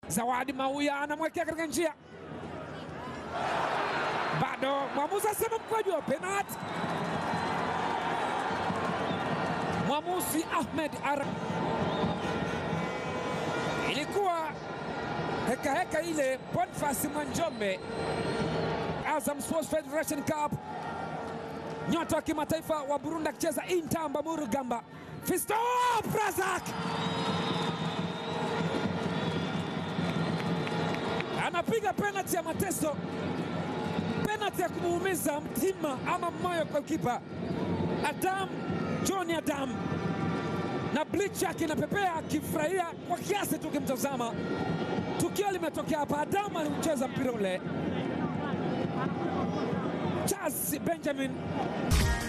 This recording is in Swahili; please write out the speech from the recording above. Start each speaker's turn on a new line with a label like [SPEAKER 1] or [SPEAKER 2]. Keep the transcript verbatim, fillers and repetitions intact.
[SPEAKER 1] Zawadi Mauya anamwekea katika njia. Bado mwamuzi asema mkwaju wa penalty. Mwamuzi Ahmed Ara. Ilikuwa heka heka ile Boniface Mwanjombe. Azam Sports Federation Cup. Nyota wa kimataifa wa Burundi akicheza Intamba Murugamba. Fiston Abdulrazack anapiga penalty ya mateso, penalty ya kumuumiza mtima ama moyo kwa kipa Adam John Adam, na bleach yake inapepea akifurahia kwa kiasi tu kimtazama. Tukio limetokea hapa, Adam alicheza mpira ule. Charles Benjamin